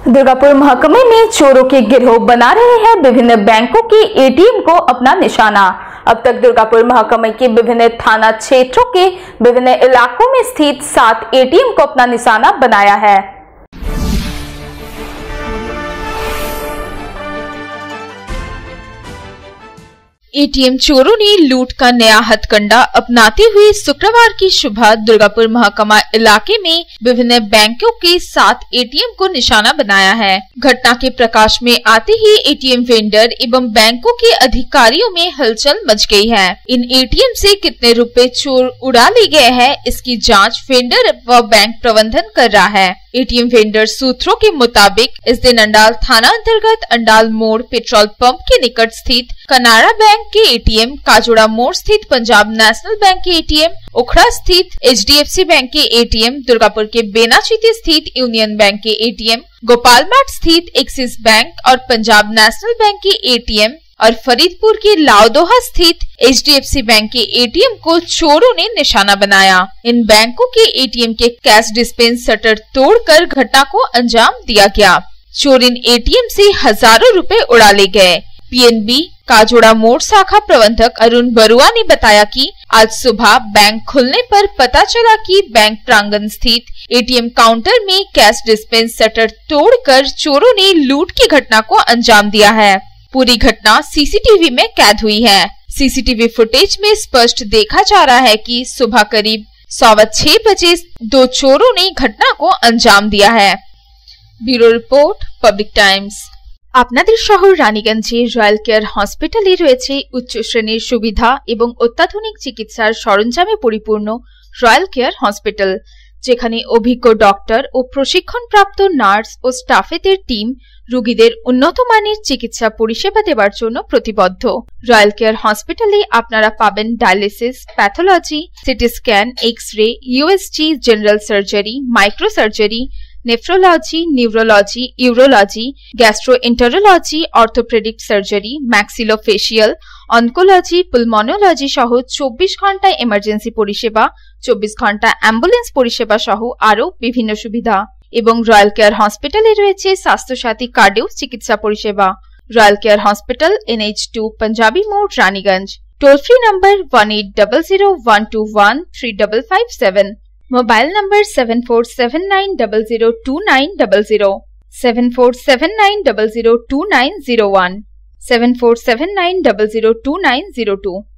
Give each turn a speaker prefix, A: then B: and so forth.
A: दुर्गापुर महकमे में चोरों के गिरोह बना रहे हैं विभिन्न बैंकों के एटीएम को अपना निशाना। अब तक दुर्गापुर महकमे के विभिन्न थाना क्षेत्रों के विभिन्न इलाकों में स्थित 7 एटीएम को अपना निशाना बनाया है।
B: एटीएम चोरों ने लूट का नया हथकंडा अपनाते हुए शुक्रवार की सुबह दुर्गापुर महकमा इलाके में विभिन्न बैंकों के 7 एटीएम को निशाना बनाया है। घटना के प्रकाश में आते ही एटीएम वेंडर एवं बैंकों के अधिकारियों में हलचल मच गई है। इन एटीएम से कितने रुपए चोर उड़ा ले गए हैं, इसकी जाँच वेंडर व बैंक प्रबंधन कर रहा है। एटीएम वेंडर सूत्रों के मुताबिक इस दिन अंडाल थाना अंतर्गत अंडाल मोड़ पेट्रोल पंप के निकट स्थित कनाड़ा बैंक के एटीएम, काजोड़ा मोड़ स्थित पंजाब नेशनल बैंक के एटीएम, उखड़ा स्थित एचडीएफसी बैंक के एटीएम, दुर्गापुर के बेनाचीती स्थित यूनियन बैंक के एटीएम, गोपाल मार्ट स्थित एक्सिस बैंक और पंजाब नेशनल बैंक के एटीएम और फरीदपुर के लाउदोहा स्थित एचडीएफसी बैंक के एटीएम को चोरों ने निशाना बनाया। इन बैंकों के एटीएम के कैश डिस्पेंस शटर तोड़कर घटना को अंजाम दिया गया। चोर इन एटीएम से हजारों रुपए उड़ा ले गए। पीएनबी काजोड़ा मोड़ शाखा प्रबंधक अरुण बरुआ ने बताया कि आज सुबह बैंक खुलने पर पता चला कि बैंक प्रांगण स्थित एटीएम काउंटर में कैश डिस्पेंस शटर तोड़कर चोरों ने लूट की घटना को अंजाम दिया है। पूरी घटना सीसीटीवी में कैद हुई है। सीसीटीवी फुटेज में स्पष्ट देखा जा रहा है कि सुबह करीब 6:15 बजे 2 चोरों ने घटना को अंजाम दिया है। Bureau report, public times. আপনাদের শহর রানীগঞ্জে রয়্যাল কেয়ার হসপিটালে রয়েছে উচ্চ শ্রেণীর সুবিধা এবং অত্যাধুনিক চিকিৎসার সরঞ্জামে পরিপূর্ণ রয়্যাল কেয়ার হসপিটাল, যেখানে অভিজ্ঞ ডক্টর ও প্রশিক্ষণপ্রাপ্ত নার্স ও স্টাফেদের টিম রোগীদের উন্নত মানের চিকিৎসা পরিষেবা দেওয়ার জন্য প্রতিবদ্ধ। রয়্যাল কেয়ার হসপিটালে আপনারা পাবেন dialysis, pathology, CT scan, X-ray, USG, general surgery, microsurgery, nephrology, neurology, urology, gastroenterology, orthopaedic surgery, maxillofacial, oncology, pulmonology সহ 24 ঘন্টা এমার্জেন্সি পরিষেবা, 24 ঘন্টা অ্যাম্বুলেন্স পরিষেবা সহ আরো বিভিন্ন সুবিধা। এবং রয়্যাল কেয়ার হসপিটালে রয়েছে স্বাস্থ্যসাথী কার্ডেও চিকিৎসা পরিষেবা। Royal care hospital, NH2 Punjabi মোড়, Raniganj. Toll free number 180012213557। Mobile number 7479002900, 7479002901, 7479002902।